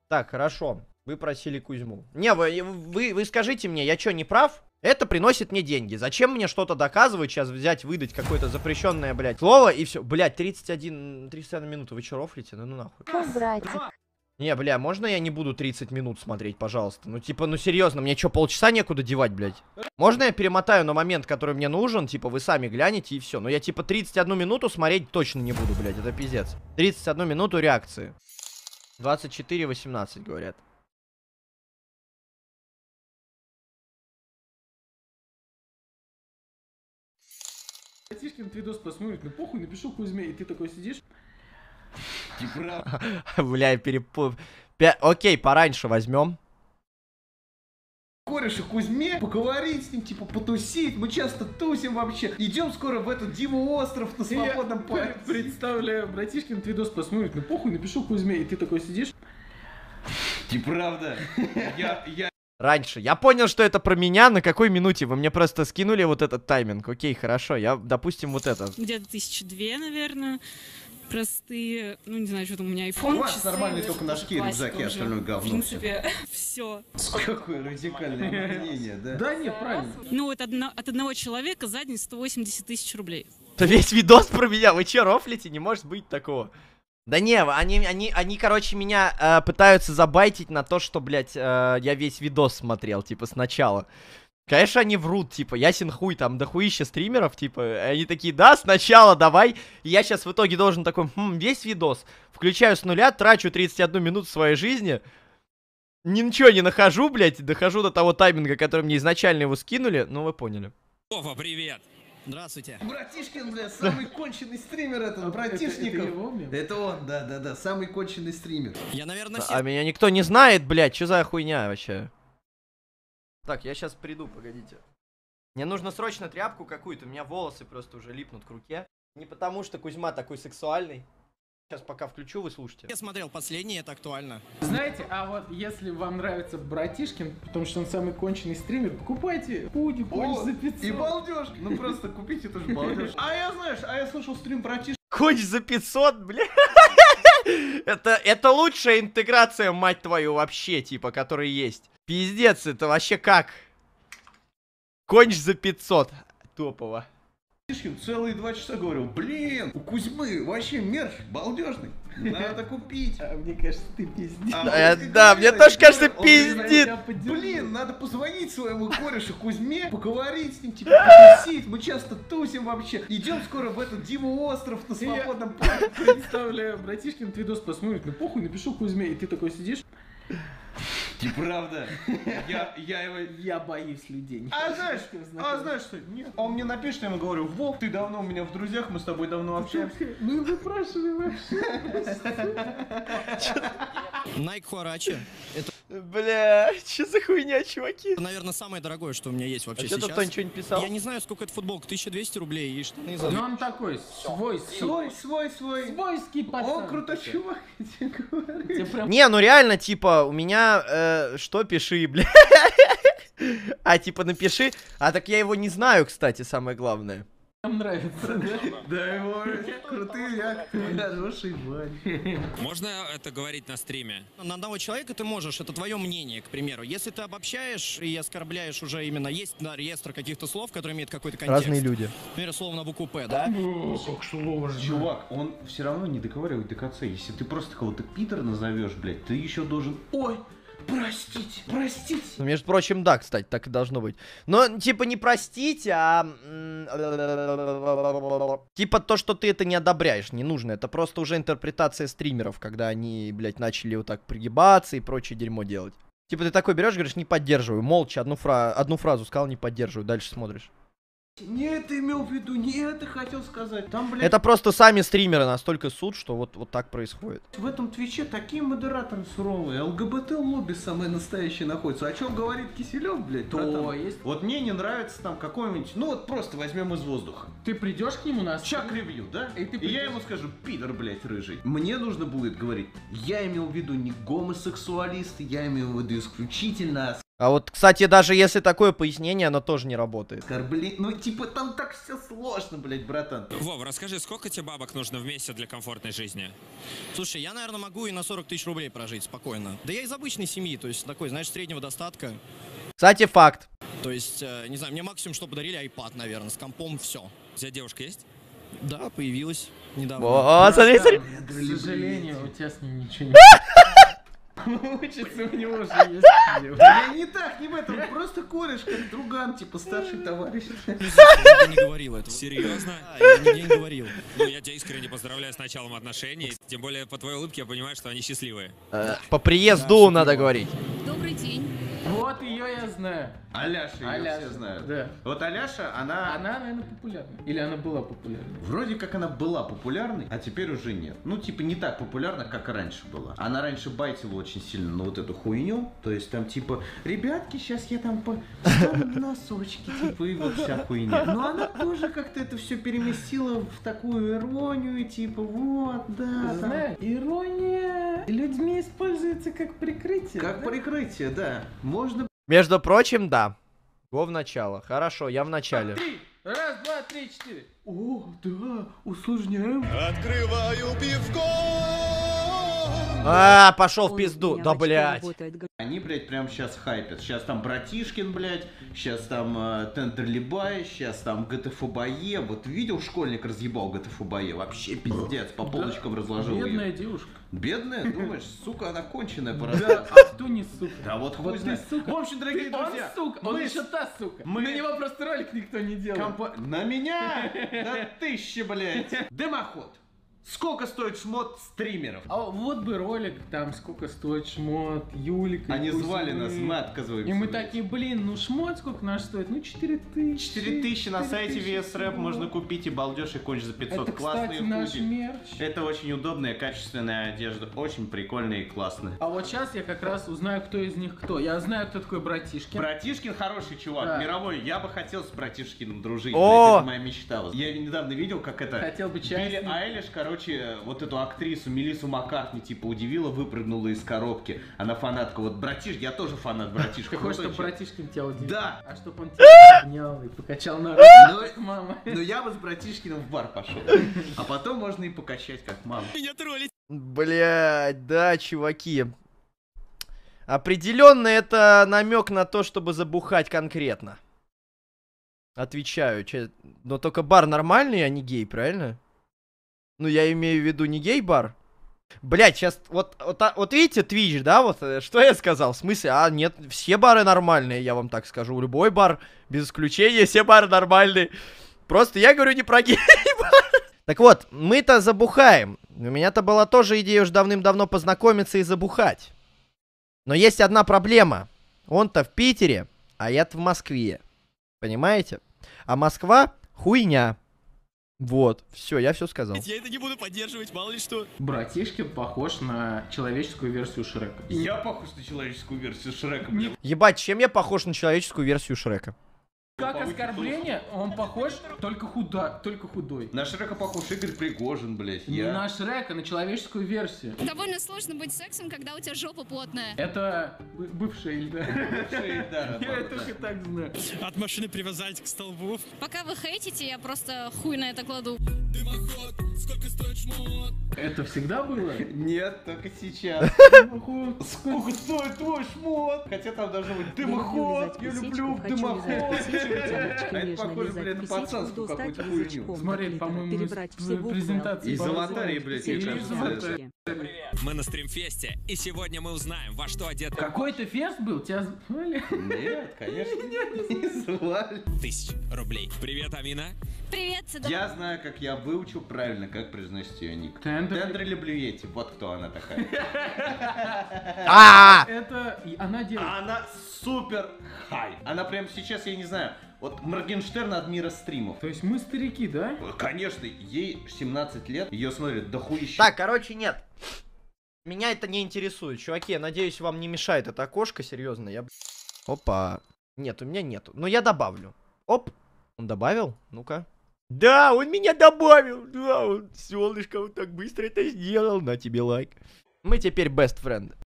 Так, хорошо. Вы просили Кузьму. Не, вы скажите мне, я что, не прав? Это приносит мне деньги. Зачем мне что-то доказывать, сейчас взять, выдать какое-то запрещенное, блядь, слово и все. Блядь, 31 минуты. Вы что, рофлите? Ну нахуй. Не, бля, можно я не буду 30 минут смотреть, пожалуйста? Ну, типа, ну серьезно, мне что, полчаса некуда девать, блядь? Можно я перемотаю на момент, который мне нужен? Типа, вы сами глянете и все. Но я, типа, 31 минуту смотреть точно не буду, блядь, это пиздец. 31 минуту реакции. 24:18, говорят. Братишкин видос посмотрит, ну похуй, напишу Кузьме, и ты такой сидишь. Бля, Окей, пораньше возьмем. Кореша Кузьме, поговорить с ним, типа потусить, мы часто тусим вообще. Идем скоро в этот Диву остров на свободном парке. Представляю, братишкин видос посмотрит, ну похуй, напишу Кузьме, и ты такой сидишь. Правда. Раньше. Я понял, что это про меня. На какой минуте? Вы мне просто скинули вот этот тайминг. Окей, хорошо. Я, допустим, вот это. Где-то 1002, наверное. Простые, ну не знаю, что там у меня iPhone. У вас нормальный только ножки, рюкзаки, остальное говно. В принципе, все. Какое радикальное мнение, да? Да нет, правильно. Ну, от одного человека за день 180 тысяч рублей. Это весь видос про меня. Вы че, рофлите? Не может быть такого. Да не, они короче, меня пытаются забайтить на то, что, блядь, я весь видос смотрел, типа, сначала. Конечно, они врут, типа, ясен хуй, там, дохуища стримеров, типа, они такие, да, сначала давай. И я сейчас в итоге должен такой, весь видос. Включаю с нуля, трачу 31 минуту своей жизни. Ничего не нахожу, блядь, дохожу до того тайминга, который мне изначально его скинули. Ну, вы поняли. Опа, привет! Здравствуйте. Братишкин, бля, самый конченый стример этот, Братишников. Это он, да, самый конченый стример. Я, наверное, А меня никто не знает, блядь, что за хуйня вообще? Так, я сейчас приду, погодите. Мне нужно срочно тряпку какую-то, у меня волосы просто уже липнут к руке. Не потому что Кузьма такой сексуальный. Сейчас пока включу, вы слушайте. я смотрел последний, это актуально. Знаете, а вот если вам нравится Братишкин, потому что он самый конченый стример, покупайте худи, конч за 500. И балдеж. Ну просто купите, это же балдеж. А я слушал стрим Братишкина. Конч за 500, бля. Это лучшая интеграция, мать твою, вообще, типа, которая есть. Пиздец, это вообще как? Конч за 500. Топово. Целые 2 часа говорил, блин, у Кузьмы вообще мерч балдежный, надо купить. А мне кажется, ты пиздишь. Да, мне тоже кажется, пиздит. Блин, надо позвонить своему корешу Кузьме, поговорить с ним, типа потусить, мы часто тусим вообще. Идем скоро в этот Диву остров на свободном парке. Представляю, братишкин видос посмотрит, ну похуй, напишу Кузьме, и ты такой сидишь. Правда. Я боюсь людей. А знаешь что? Нет. Он мне напишет, я ему говорю, Вов, ты давно у меня в друзьях, мы с тобой давно общаемся. Мы выпрашиваем вообще. Nike Huarache. Это, Бля, что за хуйня, чуваки? наверное, самое дорогое, что у меня есть вообще А что-то сейчас. кто ничего не писал? Я не знаю, сколько это футболка, 1200 рублей и штаны за... Ну он такой, свойский. Свойский пацан. О, крутой чувак, я тебе говорю. Тебе прям Не, ну реально, типа, у меня, что пиши, бля. А, типа, напиши. А так я его не знаю, кстати, самое главное. нравится, да? Да, его крутые реакции, хороший парень. Можно это говорить на стриме? На одного человека ты можешь, это твое мнение, к примеру. Если ты обобщаешь и оскорбляешь уже именно, есть да, реестр каких-то слов, которые имеют какой-то контекст. Разные люди. Например, слово на букву П, да? Как сложно. Чувак, он все равно не договаривает до конца. Если ты просто кого-то Питер назовешь, блядь, ты еще должен... Ой, простите. Ну, между прочим, да, кстати, так и должно быть. Но, типа, не простить, а... Типа то, что ты это не одобряешь, не нужно. Это просто уже интерпретация стримеров, когда они, блядь, начали вот так пригибаться и прочее дерьмо делать. Типа ты такой берешь, говоришь, не поддерживаю. Молча одну фразу сказал, не поддерживаю. Дальше смотришь. Не это имел в виду, не это хотел сказать. Там, блядь, Это просто сами стримеры настолько суд, что вот так происходит. в этом Твиче такие модераторы суровые. ЛГБТ-лобби самое настоящее находится. О чем говорит Киселев, блядь? То есть? Вот мне не нравится там какой-нибудь... Ну вот просто возьмем из воздуха. Ты придешь к нему на Чак ревью, да? И ты я ему скажу, пидор, блядь, рыжий. Мне нужно будет говорить, я имел в виду не гомосексуалисты, я имел в виду исключительно А вот, кстати, даже если такое пояснение, оно тоже не работает. Оскорбление. Ну, типа, там так все сложно, блядь, братан. Вов, расскажи, сколько тебе бабок нужно в месяц для комфортной жизни? Слушай, я, наверное, могу и на 40 тысяч рублей прожить спокойно. Да я из обычной семьи, то есть такой, знаешь, среднего достатка. Кстати, факт. То есть, не знаю, мне максимум, что подарили iPad, наверное, с компом, все. У тебя девушка есть? Да, появилась недавно. О, смотри, смотри. К сожалению, у тебя с ним ничего не получится, у него уже есть девушка. Я не так, не в этом, просто кореш, как друган, типа, старший товарищ. Я нигде не говорил этого. Серьезно? Да, я нигде не говорил. Ну, я тебя искренне поздравляю с началом отношений. Тем более, по твоей улыбке я понимаю, что они счастливые. По приезду надо говорить. Добрый день. Вот ее я знаю. Аляша, ее Аляша, все знают. да. Вот Аляша, она... Она, наверное, популярна. Или она была популярна? Вроде как она была популярной, а теперь уже нет. Ну, типа, не так популярна, как и раньше была. Она раньше байтила очень сильно на вот эту хуйню. То есть там, типа, ребятки, сейчас я там встану на носочки, типа, и вот вся хуйня. Но она тоже как-то это все переместила в такую иронию, типа, вот, да. там. Знаешь, ирония людьми используется как прикрытие. Как да? прикрытие, да. Можно... Между прочим, да. Го в начало. Хорошо, я в начале. Три. Раз, два, три, четыре. О, да, усложняем. А, пошел в пизду. Да, блядь. Они, блядь, прямо сейчас хайпят. Сейчас там Братишкин, блядь, сейчас там Тендерлибай, сейчас там ГТФ-бое. Вот видел, школьник разъебал ГТФ-бое? Вообще пиздец, по полочкам разложил Бедная ее. девушка. Бедная? Думаешь, сука, она конченая по Да, а кто не сука? Да вот хуй Вот ты, знает. сука. В общем, дорогие Он друзья, сука, он мы еще та сука. мы- На него просто ролик никто не делал. На меня? На 1000, блядь. Дымоход. Сколько стоит шмот стримеров? А вот бы ролик, там, сколько стоит шмот, Юлика. Они Кузьмы. звали нас, мы отказываемся. И мы блядь. такие, блин, ну шмот сколько наш стоит? Ну 4000. 4000 на сайте 4000 VS Rap всего. можно купить и балдеж и конч за 500. Это, Классные кстати, наш худи. мерч. Это очень удобная, качественная одежда. Очень прикольная и классная. А вот сейчас я как раз узнаю, кто из них кто. Я знаю, кто такой Братишкин. Братишкин хороший чувак, Да. мировой. Я бы хотел с Братишкиным дружить. О! Блядь, это моя мечта. Я недавно видел, как это... Хотел бы Билли часть. Айлиш, короче, вот эту актрису Мелиссу Маккартни, типа, удивила, выпрыгнула из коробки. Она фанатка. Вот Братиш, я тоже фанат Братишка. Ты хочешь, Крутой чтобы чел. Братишкин тебя удивил? Да. А чтобы он тебя обнял и покачал на руку, Ну, как мама. ну, я бы с Братишкиным в бар пошел. А потом можно и покачать, как мама. Меня троллить. Блядь, да, чуваки. Определенно это намек на то, чтобы забухать конкретно. Отвечаю. Но только бар нормальный, а не гей, правильно? Ну, я имею в виду не гей-бар. Блядь, сейчас, вот видите, Twitch, да, вот, что я сказал? В смысле, нет, все бары нормальные, я вам так скажу. Любой бар, без исключения, все бары нормальные. Просто я говорю не про гей-бар. Так вот, мы-то забухаем. У меня-то была тоже идея уж давным-давно познакомиться и забухать. Но есть одна проблема. Он-то в Питере, а я-то в Москве. Понимаете? А Москва хуйня. Вот, все, я все сказал. Я это не буду поддерживать, мало ли что. Братишкин похож на человеческую версию Шрека. Я похож на человеческую версию Шрека. блин. Ебать, чем я похож на человеческую версию Шрека? Как оскорбление, он похож, только худой. На Шрека похож Игорь Пригожин, блядь. Не Я... на Шрека, на человеческую версию. Довольно сложно быть сексом, когда у тебя жопа плотная. Это бывшая Ильда. Да, Я это и так знаю. От машины привязались к столбу. Пока вы хейтите, я просто хуй на это кладу. Это всегда было? Нет, только сейчас. Сколько стоит твой шмот? Хотя там должно быть дымоход. Я люблю дымоход. А это похоже, блядь, на пацанскую какую-то хуйню. Смотри, по-моему, презентация. Из аватарии, блядь, мне Из кажется. аватарии. Мы на стримфесте, и сегодня мы узнаем, во что одет Какой-то фест был? Тебя звали? Нет, конечно, не звали. 1000 рублей. Привет, Амина. Привет, Я знаю, как я выучил правильно, как произносить ее ник. Тендер. Блюете, вот кто она такая. Это она делает. Она супер хай. Она прямо сейчас, я не знаю, вот Моргенштерн от мира стримов. То есть мы старики, да? Конечно, ей 17 лет, ее смотрят дохуище. Так, короче, нет. Меня это не интересует. Чуваки, я надеюсь, вам не мешает это окошко, серьезно. Опа. Нет, у меня нету. Но я добавлю. Оп. Он добавил? Ну-ка. Да, он меня добавил. Да, он, солнышко, он так быстро это сделал. На тебе лайк. Мы теперь best friend.